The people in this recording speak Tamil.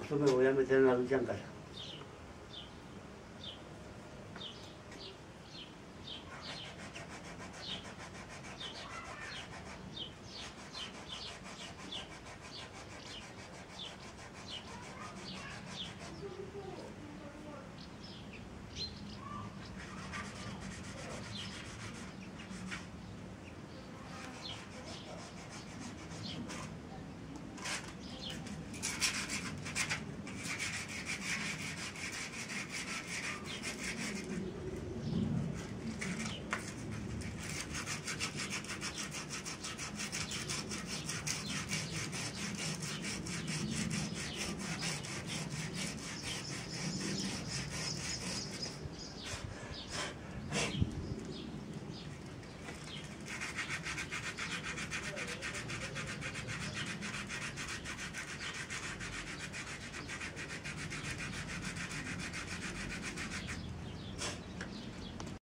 勤めを辞めてなるちゃんから。